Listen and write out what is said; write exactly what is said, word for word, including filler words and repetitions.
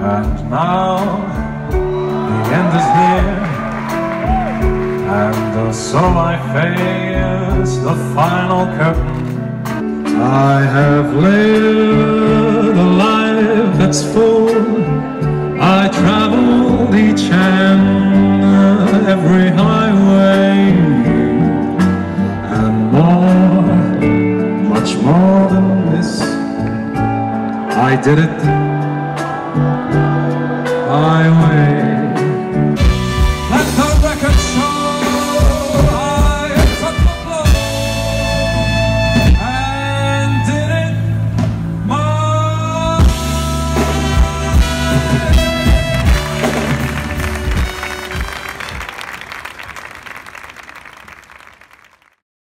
And now the end is here, and so I face the final curtain. I have lived a life that's full. I traveled each and every highway, and more, much more than this, I did it my way.